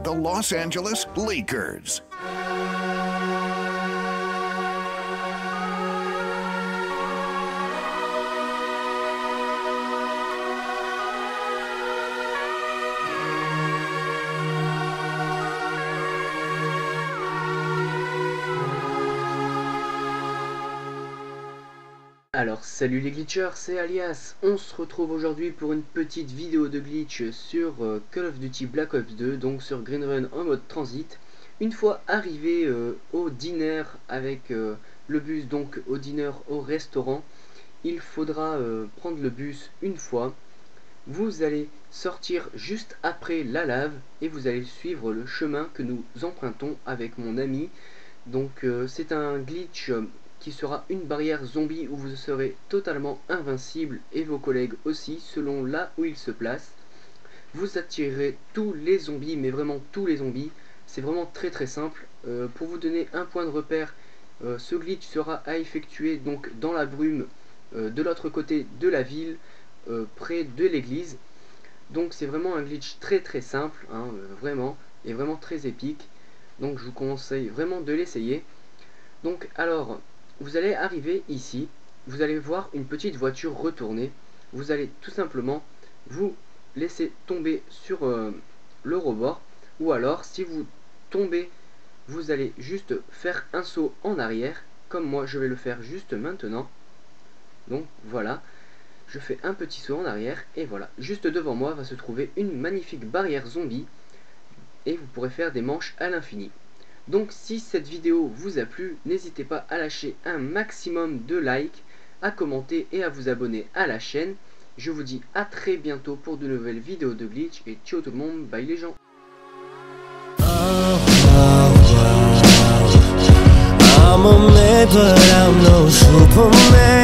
the Los Angeles Lakers. Alors salut les glitchers, c'est Alias. On se retrouve aujourd'hui pour une petite vidéo de glitch sur Call of Duty Black Ops 2, donc sur Green Run en mode transit. Une fois arrivé au diner avec le bus, donc au diner au restaurant, il faudra prendre le bus une fois. Vous allez sortir juste après la lave et vous allez suivre le chemin que nous empruntons avec mon ami. Donc c'est un glitch qui sera une barrière zombie où vous serez totalement invincible et vos collègues aussi selon là où ils se placent. Vous attirerez tous les zombies, mais vraiment tous les zombies. C'est vraiment très simple. Pour vous donner un point de repère, ce glitch sera à effectuer donc dans la brume de l'autre côté de la ville, près de l'église. Donc c'est vraiment un glitch très simple, hein, vraiment, et vraiment très épique. Donc je vous conseille vraiment de l'essayer. Donc alors, vous allez arriver ici, vous allez voir une petite voiture retournée. Vous allez tout simplement vous laisser tomber sur le rebord, ou alors si vous tombez, vous allez juste faire un saut en arrière, comme moi je vais le faire juste maintenant. Donc voilà, je fais un petit saut en arrière et voilà, juste devant moi va se trouver une magnifique barrière zombie et vous pourrez faire des manches à l'infini. Donc si cette vidéo vous a plu, n'hésitez pas à lâcher un maximum de likes, à commenter et à vous abonner à la chaîne. Je vous dis à très bientôt pour de nouvelles vidéos de glitch et ciao tout le monde, bye les gens. I'm a man, but I'm no Superman.